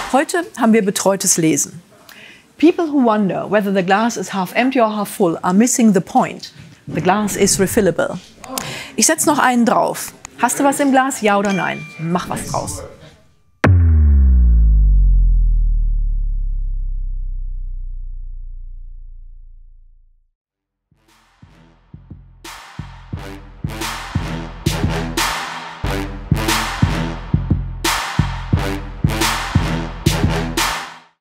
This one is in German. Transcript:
Heute haben wir betreutes Lesen. People who wonder whether the glass is half empty or half full are missing the point. The glass is refillable. Ich setze noch einen drauf. Hast du was im Glas? Ja oder nein? Mach was draus.